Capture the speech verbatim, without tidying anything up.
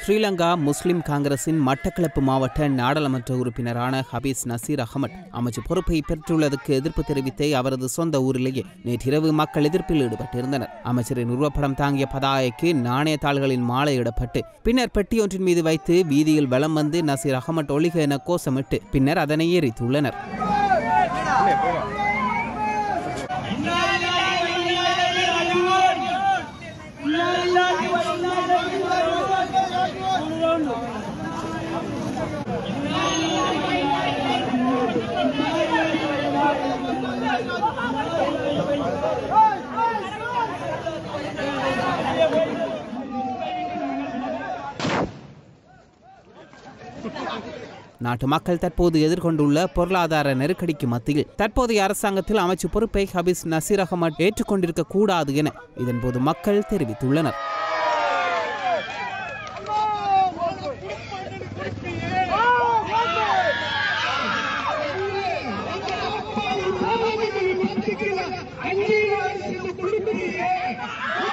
ஸ்ரீலங்கா முஸ்லிம் காங்கிரசின் மட்டக்களப்பு மாவட்ட நாடாளுமன்ற உறுப்பினரான ஹபீஸ் நசீர் அஹமட் அமைச்சு பொறுப்பை பெற்றுள்ளதற்கு எதிர்ப்பு தெரிவித்து அவரது சொந்த ஊரிலேயே நேற்றிரவு மக்கள் எதிர்ப்பில் ஈடுபட்டிருந்தனர். அமைச்சரின் உருவப்படம் தாங்கிய பதாகைக்கு நாணயத்தாள்களின் மாலையிடப்பட்டு பின்னர் பெட்டியொன்றின் மீது வைத்து வீதியில் வலம் வந்து நசீர் அஹமட் ஒளிக என கோஷமிட்டு பின்னர் அதனை எரித்துள்ளனர். நாட்டு மக்கள் தற்போது எதிர்கொண்டுள்ள பொருளாதார நெருக்கடிக்கு மத்தியில் தற்போதைய அரசாங்கத்தில் அமைச்சு பொறுப்பை ஹபீஸ் நசீர் அஹமட் ஏற்றுக்கொண்டிருக்க கூடாது என இதன்போது மக்கள் தெரிவித்துள்ளனர். அங்கீகாரம்